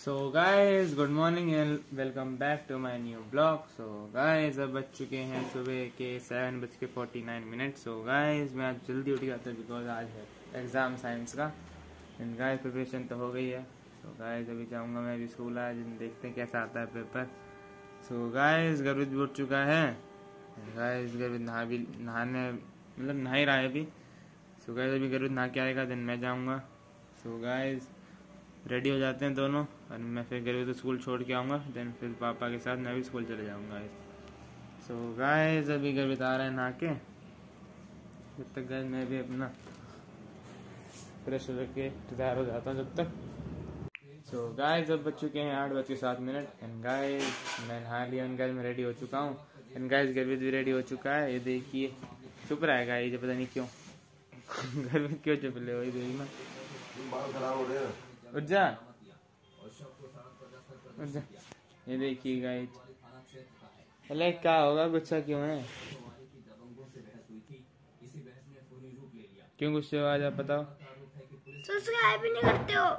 So guys good morning and welcome back to my new blog. So guys अब बज चुके हैं सुबह के 7:49। सो गाइज मैं आज जल्दी उठ गया था बिकॉज आज है एग्ज़ाम साइंस का। एंड गाइज प्रिपरेशन तो हो गई है। सो गाइज अभी जाऊंगा मैं भी स्कूल, आज देखते हैं कैसा आता है पेपर। सो गाइज गर्वित भी उठ चुका है। गाइज गर्वित नहाने मतलब नहा ही रहा है अभी। सो गाइज अभी गर्वित नहा के आएगा, देन मैं जाऊँगा। सो गाइज रेडी हो जाते हैं दोनों और मैं फिर गर्वित तो स्कूल छोड़ के आऊँगा, देन फिर पापा के साथ मैं भी स्कूल चले जाऊँगा। सो गाइस अभी गर्वित आ रहा है नहा के, जब तक गाइस मैं भी अपना फ्रेश हो के तैयार हो जाता हूँ जब तक। सो गाइस अब बज चुके हैं 8:07 एंड गाइस मैं नहा लिया एंड गाइस मैं रेडी हो चुका हूँ एंड गाइस गर्वित भी रेडी हो चुका है। ये देखिए चुप रहा है गाइस, पता नहीं क्यों गर्वित क्यों चुप ले, वही देखना उठ जा। ये देखिए गाइस, अरे क्या होगा, गुस्सा क्यों है, क्यों गुस्से हो, आज आप बताओ। सब्सक्राइब भी नहीं करते हो।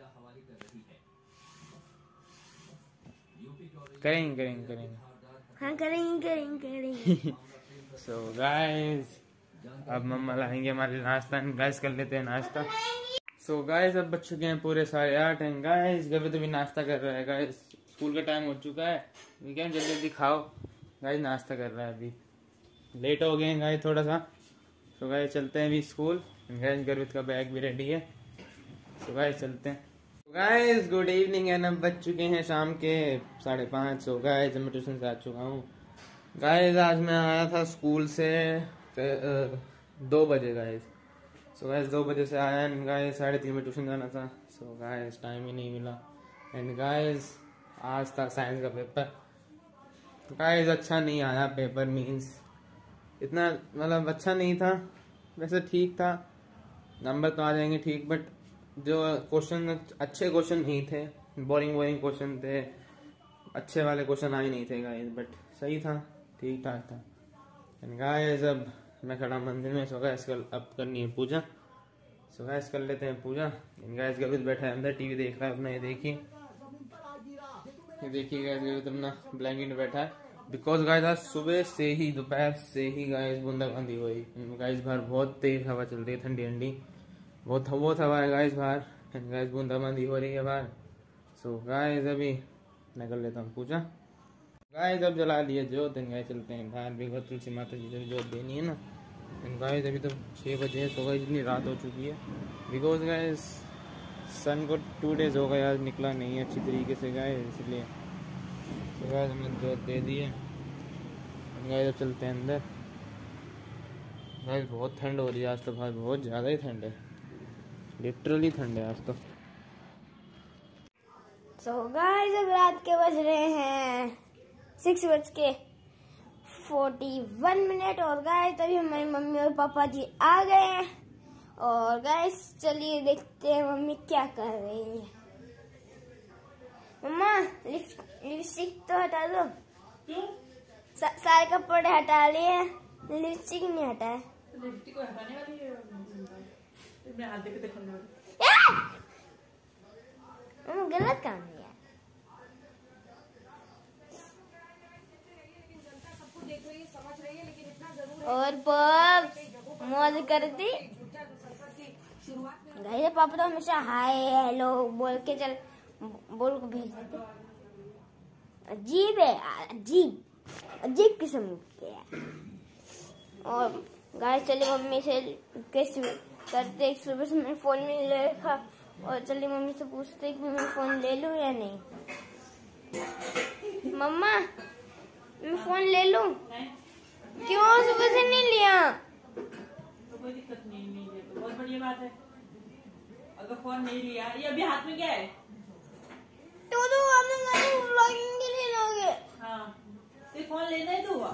करेंगे हाँ करेंगे। सो गाइस अब मम्मा लाएंगे हमारे नाश्ता, गाइस कर लेते हैं नाश्ता। सो गाइस अब बज चुके हैं पूरे 8:30 एंड गाइस गर्वित अभी नाश्ता कर रहा है। गाइस स्कूल का टाइम हो चुका है, क्या जल्दी जल्दी खाओ। गाइस नाश्ता कर रहा है, अभी लेट हो गए हैं गाइस थोड़ा सा। सो गाइस चलते हैं अभी स्कूल। गाइस गर्वित का बैग भी रेडी है। सो गाइस चलते हैं। गाइस गुड इवनिंग एंड अब बज चुके हैं शाम के 5:30। सो गाइस मैं ट्यूशन से आ चुका हूँ। गाइस आज मैं आया था स्कूल से 2 बजे गाइस। सो गाइस 2 बजे से आया एंड गाइस 3:30 में ट्यूशन जाना था। सो गाइस टाइम ही नहीं मिला एंड गाइस आज था साइंस का पेपर। गाइस अच्छा नहीं आया पेपर, मींस इतना मतलब अच्छा नहीं था, वैसे ठीक था, नंबर तो आ जाएंगे ठीक, बट जो क्वेश्चन अच्छे क्वेश्चन नहीं थे, बोरिंग क्वेश्चन थे, अच्छे वाले क्वेश्चन आए नहीं थे गाइस, बट सही था, ठीक ठाक था। एंड गाइस अब मैं खड़ा मंदिर में। सो गाइस कल अब करनी है पूजा। सो गाइस कर लेते हैं पूजा। गाइस गर्वित बैठा है अंदर, टीवी देख रहा है अपना। ये देखिए गाइस गर्वित अपना ब्लैंकेट में बैठा है बिकॉज गाइस आज सुबह से ही दोपहर से ही गाइस बूंदाबांदी हुई। गाइस बाहर बहुत तेज हवा चल रही है, ठंडी ठंडी बहुत हवा है गाइस बाहर एंड गाइस बूंदाबांदी हो रही है बाहर। सो गाइस अभी मैं कर लेता हूँ पूजा। गाइस अब जला लिए जोत एंड गाइस चलते हैं बाहर, बिकॉज तुलसी माता जी से जोत देनी है ना। एंड गाइस अभी तो 6 बजे है। सो गाइस इतनी रात हो चुकी है बिकॉज गाइस सन को 2 डेज हो गए, आज निकला नहीं है अच्छी तरीके से गाइस, इसलिए। सो गाइस हमने जोत दे दी है। गाइस अब चलते हैं अंदर। गाइस बहुत ठंड हो रही है आज तो, भाई बहुत ज़्यादा ही ठंड है, लिटरली ठंड है आज तो। सो गाइस अब रात के बज रहे हैं 6:41 और गाइस तभी हमारी मम्मी और पापा जी आ गए हैं। और गाइस चलिए देखते हैं मम्मी क्या कर रही है। मम्मा लिपस्टिक तो हटा दो। सारे कपड़े हटा लिए, लिपस्टिक नहीं हटा है। लिपस्टिक को हटाने वाली है, मैं हाथ देके दिखाने वाली। गलत काम है। और मौज कर दी। पापा तो हमेशा हाय हेलो बोल के बोल को भेज देते। अजीब है, अजीब किस्म के है। और गाइस चलिए मम्मी से कैसे करते, सुबह से मैंने फोन में ले रखा और चलिए मम्मी से पूछते कि मैं फोन ले लूं या नहीं। मम्मा मैं फोन ले लूं? क्यों सुबह से नहीं लिया? तो कोई दिक्कत नहीं है, तो बहुत बढ़िया बात है। अगर फोन नहीं लिया, ये अभी हाथ में क्या है? तो आपने व्लॉगिंग के लिए लोगे? हाँ तो फोन लेना ही तो हुआ,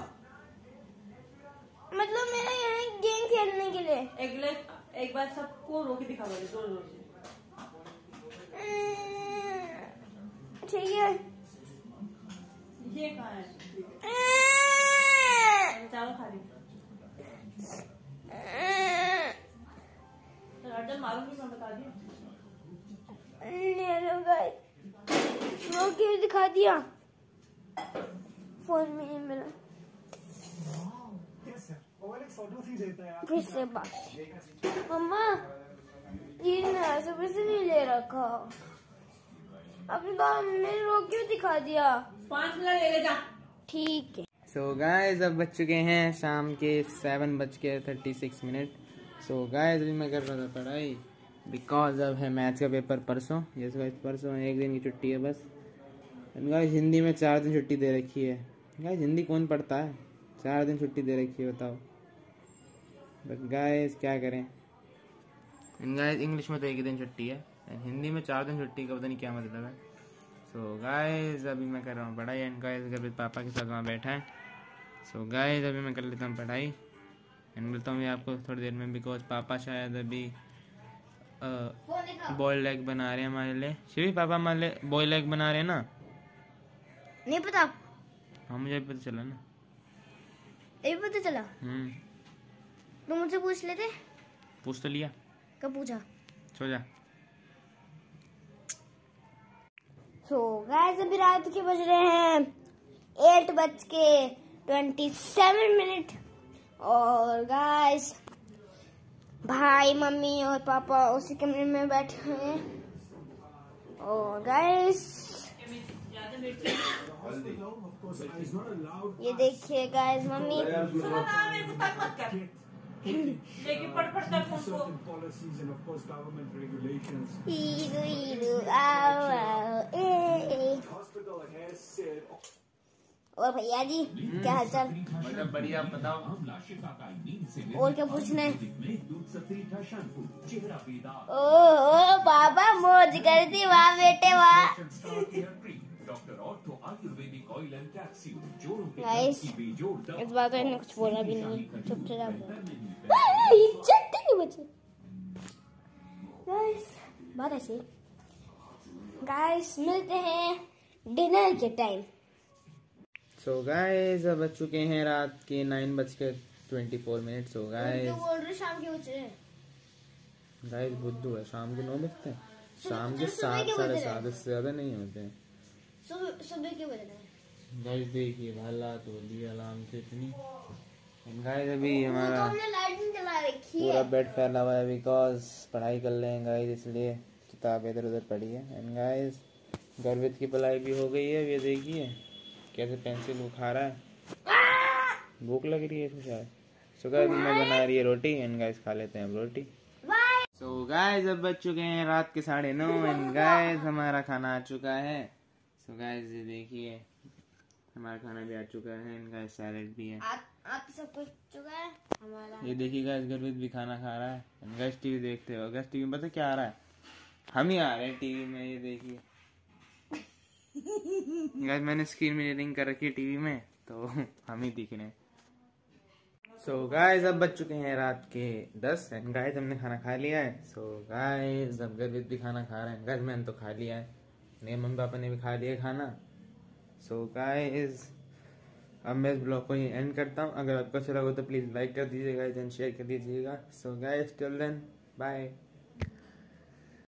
मतलब मेरा यहाँ गेम खेलने के लिए। एक बार सबको रोके दिखा दो जोर से। ठीक है। ये कहाँ है? चावल खा रही तो मारूंगी, मैं बता दी। ले लो गाइस। रोके दिखा दिया, फोन में ही मिला। फिर से बात, मम्मा ये ना सुबह से नहीं ले रखा, अभी बाबा ने रोके दिखा दिया। 5 मिनट ले जा। ठीक है। सो गाइस अब बज चुके हैं शाम के 7:36। सो गाइस अभी मैं कर रहा था पढ़ाई, बिकॉज अब है मैथ्स का पेपर परसों। यस गाइस परसों 1 दिन की छुट्टी है बस। गाइस हिंदी में 4 दिन छुट्टी दे रखी है। गाइस हिंदी कौन पढ़ता है, 4 दिन छुट्टी दे रखी है बताओ। बट गाइस क्या करें, गाइस इंग्लिश में तो 1 दिन छुट्टी है, हिंदी में 4 दिन छुट्टी का पता नहीं क्या मतलब है। सो गाइस अभी मैं कर रहा हूँ पढ़ाई एंड गाइस घर पे पापा के साथ वहाँ बैठा है। सो गाइस अभी मैं कर लेता हूँ पढ़ाई एंड मिलता हूँ आपको थोड़ी देर में, बिकॉज पापा शायद अभी बॉइल्ड एग बना रहे हैं हमारे लिए। शिवी पापा हमारे लिए बॉइल्ड एग बना रहे हैं ना? नहीं पता? हाँ मुझे भी पता चला ना। ये पता चला? तो मुझसे पूछ लेते। पूछ तो लिया। कब पूछा? सो जा। सो गाइस अभी रात के बज रहे हैं 8:27 और गाइस भाई मम्मी और पापा उसी कमरे में बैठे हैं। और गाइस ये देखिए गाइस मम्मी लेकिन पढ़ तक हमको और भैया जी क्या हालचाल? मतलब बढ़िया, आप बताओ। और क्या पूछना है? ओ बाबा मौज करती, वाह बेटे वाह। गाइस इस बार तो इन्हें कुछ बोला भी नहीं, चुपचाप नहीं बचे। गाइस बात ऐसे, गाइस मिलते हैं डिनर के टाइम। सो गाइस अब बज चुके हैं रात के 9:24। सो गाइस बोल रहे शाम के बजे। गाइस बुद्धू है, शाम के 9 बजते हैं, शाम के सुबह 7 के साढ़े बज रहे 7 इससे ज्यादा नहीं होते हैं। सुबह के बजे। गाइस देखिए हालात हो दी अलार्म से इतनी। गाइस अभी हमारा लाइट नहीं जला रखी पूरा है। बेड फैला हुआ है, बिकॉज पढ़ाई कर रहे हैं गाइस, इसलिए किताब इधर उधर पड़ी है। एंड गाइस गर्वित की पढ़ाई भी हो गई है। ये देखिए कैसे पेंसिल वो खा रहा है, भूख लग रही है इसको शायद। सो गाइस मैं बना रही है रोटी एंड गाइस खा लेते हैं अब रोटी। सो गाइस अब बज चुके हैं रात के 9:30 एंड गाइस हमारा खाना आ चुका है। सो गाइस ये देखिए हमारा खाना भी आ चुका है एंड गाइस सैलेड भी है। आप सब कुछ चुका है हमारा। ये देखिए गाइस गर्वित भी खाना खा रहा है एंड गाइस टीवी देखते हो। गाइस टीवी में पता क्या आ रहा है, हम ही आ रहे हैं टीवी में। ये देखिए गाइस मैंने स्क्रीन मिररिंग कर रखी है टीवी में, तो हम ही दिख रहे हैं। सो गाइस अब बज चुके हैं रात के 10 एंड गाइस हमने खाना खा लिया है। सो गाइस अब गर्वित भी खाना खा रहे हैं। गाइस मैंने तो खा लिया है, मेरे मम्मी पापा ने भी खा लिया खाना। सो गाइस अब मैं इस ब्लॉग को ही एंड करता हूँ। अगर आपको अच्छा लगा तो प्लीज लाइक कर दीजिएगा एंड शेयर कर दीजिएगा। So guys till then bye.